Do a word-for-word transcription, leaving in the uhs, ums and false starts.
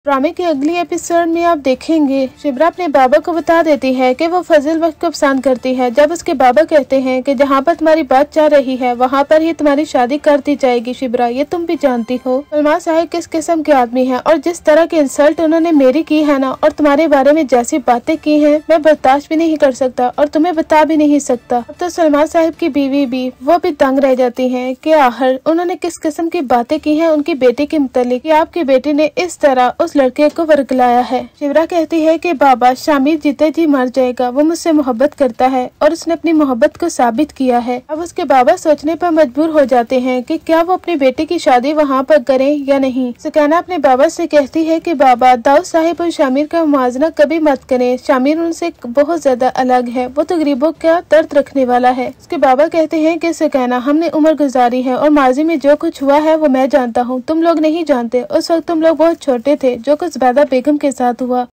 ड्रामे के अगली एपिसोड में आप देखेंगे शिब्रा अपने बाबा को बता देती है कि वो फजल वक्त को पसंद करती है। जब उसके बाबा कहते हैं कि जहाँ पर तुम्हारी बात जा रही है वहाँ पर ही तुम्हारी शादी कर दी जाएगी। शिब्रा, ये तुम भी जानती हो सलमान साहब किस किस्म के आदमी हैं और जिस तरह की इंसल्ट उन्होंने मेरी की है ना, और तुम्हारे बारे में जैसी बातें की हैं मैं बर्दाश्त भी नहीं कर सकता और तुम्हें बता भी नहीं सकता। अब तो सलमान साहब की बीवी भी वो भी दंग रह जाती है कि आखिर उन्होंने किस किस्म की बातें की हैं उनकी बेटी के मुतालिक, कि आपकी बेटी ने इस तरह उस लड़के को वर्गलाया है। शिवरा कहती है कि बाबा शामिर जीते जी मर जाएगा, वो मुझसे मोहब्बत करता है और उसने अपनी मोहब्बत को साबित किया है। अब उसके बाबा सोचने पर मजबूर हो जाते हैं कि क्या वो अपने बेटे की शादी वहाँ पर करें या नहीं। सुकैना अपने बाबा से कहती है कि बाबा दाऊद साहिब और शामिर का मुआवजा कभी मत करें, शामिर उनसे बहुत ज्यादा अलग है, वो तो गरीबों का दर्द रखने वाला है। उसके बाबा कहते हैं कि सुकैना हमने उम्र गुजारी है और माजी में जो कुछ हुआ है वो मैं जानता हूँ, तुम लोग नहीं जानते। उस वक्त तुम लोग बहुत छोटे थे जो कुछ ज़्यादा बेगम के साथ हुआ।